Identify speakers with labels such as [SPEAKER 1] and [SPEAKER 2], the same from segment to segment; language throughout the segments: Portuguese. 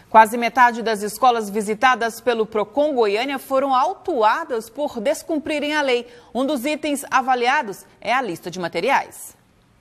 [SPEAKER 1] Quase metade das escolas visitadas pelo Procon Goiânia foram autuadas por descumprirem a lei. Um dos itens avaliados é a lista de materiais.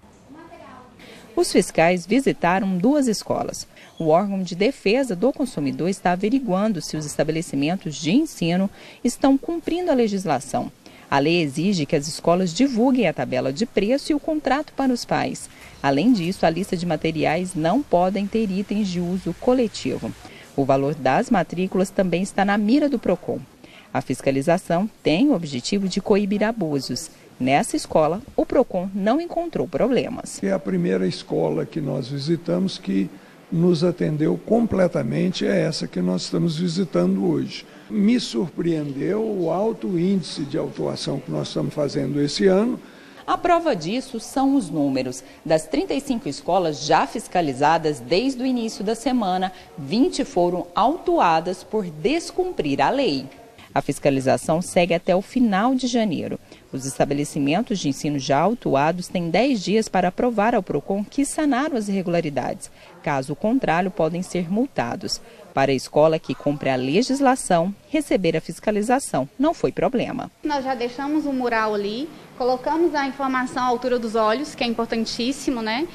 [SPEAKER 2] Os fiscais visitaram 2 escolas. O órgão de defesa do consumidor está averiguando se os estabelecimentos de ensino estão cumprindo a legislação. A lei exige que as escolas divulguem a tabela de preço e o contrato para os pais. Além disso, a lista de materiais não podem ter itens de uso coletivo. O valor das matrículas também está na mira do Procon. A fiscalização tem o objetivo de coibir abusos. Nessa escola, o Procon não encontrou problemas.
[SPEAKER 3] É a primeira escola que nós visitamos que nos atendeu completamente, é essa que nós estamos visitando hoje. Me surpreendeu o alto índice de autuação que nós estamos fazendo esse ano.
[SPEAKER 2] A prova disso são os números. Das 35 escolas já fiscalizadas desde o início da semana, 20 foram autuadas por descumprir a lei. A fiscalização segue até o final de janeiro. Os estabelecimentos de ensino já autuados têm 10 dias para provar ao Procon que sanaram as irregularidades. Caso contrário, podem ser multados. Para a escola que cumpre a legislação, receber a fiscalização não foi problema.
[SPEAKER 4] Nós já deixamos um mural ali, colocamos a informação à altura dos olhos, que é importantíssimo, né?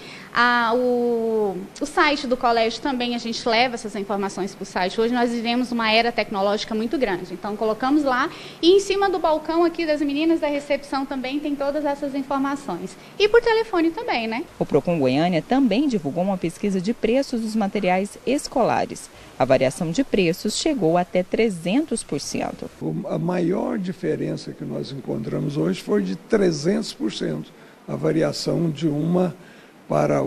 [SPEAKER 4] O site do colégio também, a gente leva essas informações para o site. Hoje nós vivemos uma era tecnológica muito grande, então colocamos lá e em cima do balcão aqui das meninas da recepção também tem todas essas informações. E por telefone também, né?
[SPEAKER 2] O Procon Goiânia também divulgou uma pesquisa de preços dos materiais escolares. A variação de preços chegou até 300%.
[SPEAKER 3] A maior diferença que nós encontramos hoje foi de 300%, a variação de uma para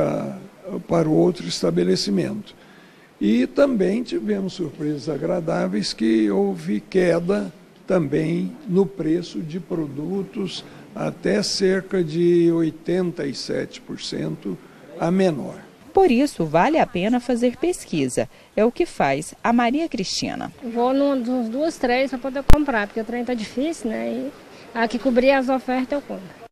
[SPEAKER 3] o outro estabelecimento. E também tivemos surpresas agradáveis que houve queda também no preço de produtos até cerca de 87% a menor.
[SPEAKER 2] Por isso, vale a pena fazer pesquisa. É o que faz a Maria Cristina.
[SPEAKER 5] Vou nos 2, 3 para poder comprar, porque o trem está difícil, né? E aqui cobrir as ofertas eu compro.